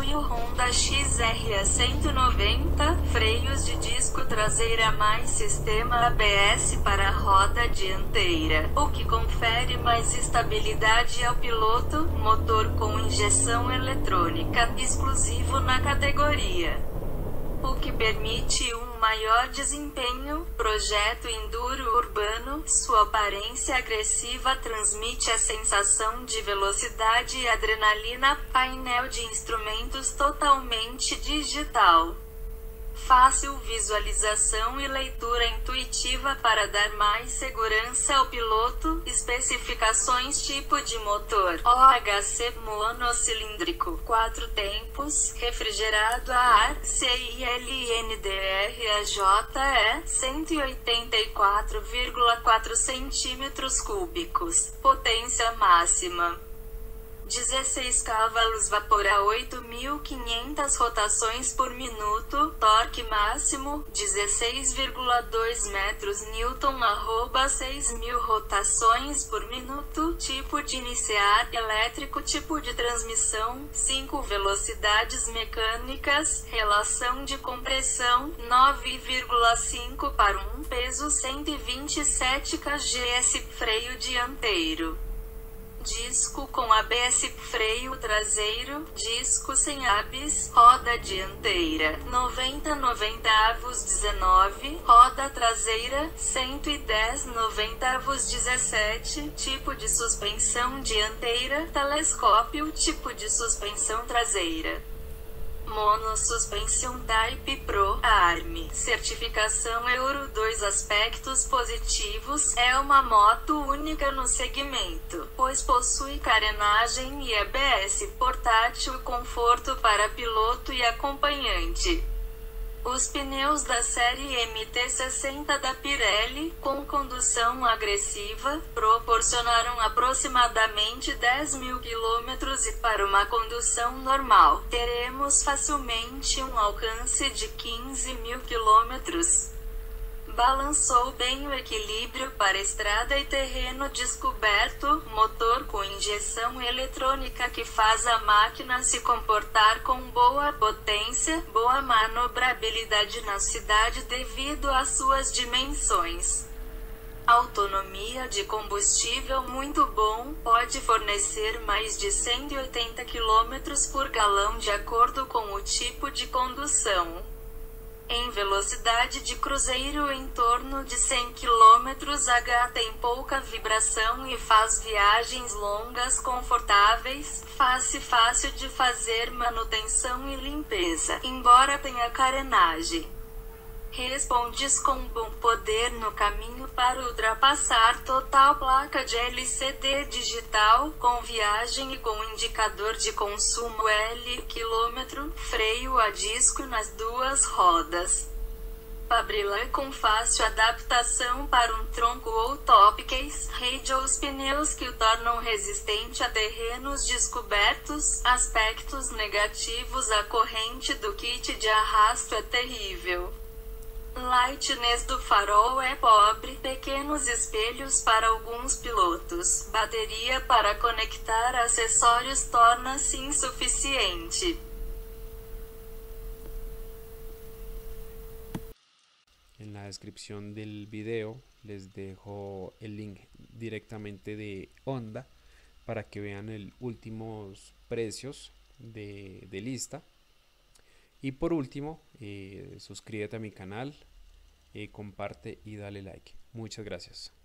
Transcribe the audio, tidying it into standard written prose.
apoio Honda XR 190, freios de disco traseira mais sistema ABS para a roda dianteira, o que confere mais estabilidade ao piloto, motor com injeção eletrônica, exclusivo na categoria, o que permite maior desempenho. Projeto enduro urbano, sua aparência agressiva transmite a sensação de velocidade e adrenalina. Painel de instrumentos totalmente digital, fácil visualização e leitura intuitiva para dar mais segurança ao piloto. Especificações: tipo de motor OHC monocilíndrico, 4 tempos, refrigerado a ar, CILNDRAJE, 184,4 cm3, potência máxima 16 cavalos, vapor a 8.500 rotações por minuto, torque máximo 16,2 metros Newton, @ 6.000 rotações por minuto. Tipo de iniciar elétrico, tipo de transmissão 5 velocidades mecânicas, relação de compressão 9,5 para 1, peso 127 kgs, freio dianteiro, disco com ABS, freio traseiro, disco sem ABS, roda dianteira 90/90, 19, roda traseira 110/90, 17, tipo de suspensão dianteira, telescópio, tipo de suspensão traseira, monossuspensão Type Pro, ARM, certificação Euro 2. Aspectos positivos: é uma moto única no segmento, pois possui carenagem e ABS portátil, conforto para piloto e acompanhante. Os pneus da série MT-60 da Pirelli, com condução agressiva, proporcionaram aproximadamente 10.000 km, e para uma condução normal, teremos facilmente um alcance de 15.000 km. Balançou bem o equilíbrio para estrada e terreno descoberto, motor com injeção eletrônica que faz a máquina se comportar com boa potência, boa manobrabilidade na cidade devido às suas dimensões. Autonomia de combustível muito bom, pode fornecer mais de 180 km por galão de acordo com o tipo de condução. Em velocidade de cruzeiro em torno de 100 km/h, tem pouca vibração e faz viagens longas confortáveis, fácil de fazer manutenção e limpeza, embora tenha carenagem. Respondes com bom poder no caminho para ultrapassar total. Placa de LCD digital, com viagem e com indicador de consumo L quilômetro, freio a disco nas duas rodas. Pabrila com fácil adaptação para um tronco ou topcase, os pneus que o tornam resistente a terrenos descobertos. Aspectos negativos: a corrente do kit de arrasto é terrível. Lightness do farol é pobre, pequenos espelhos para alguns pilotos, bateria para conectar acessórios torna-se insuficiente. En la descripción del video les dejo el link directamente de Honda para que vean los últimos precios de lista. Y por último, suscríbete a mi canal, comparte y dale like. Muchas gracias.